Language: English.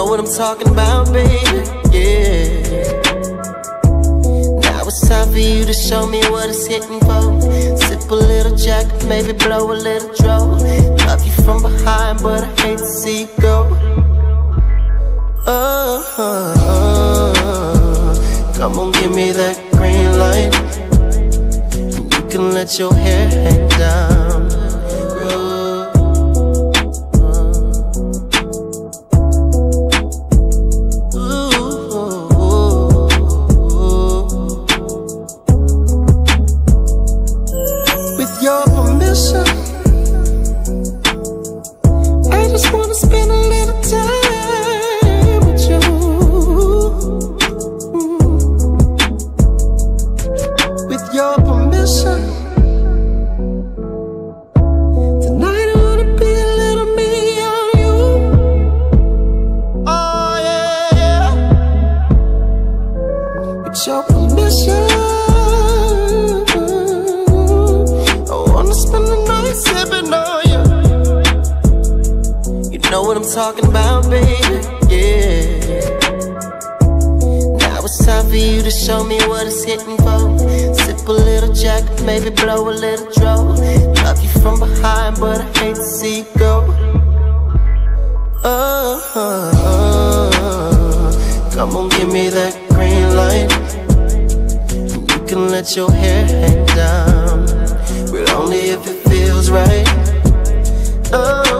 what I'm talking about, baby, yeah. Now it's time for you to show me what it's hitting for. Sip a little Jack, maybe blow a little draw. Love you from behind, but I hate to see you go. Come on, give me that green light. You can let your hair hang down. With your permission, I just wanna spend a little time with you. With your permission, tonight I wanna be a little me on you. Oh yeah. With your permission, I wanna spend the night sipping on you. You know what I'm talking about, baby, yeah. Now it's time for you to show me what it's hitting for. Sip a little Jack, maybe blow a little draw. Love you from behind, but I hate to see you go. Come on, give me that green light. You can let your hair hang down, but only if it feels right.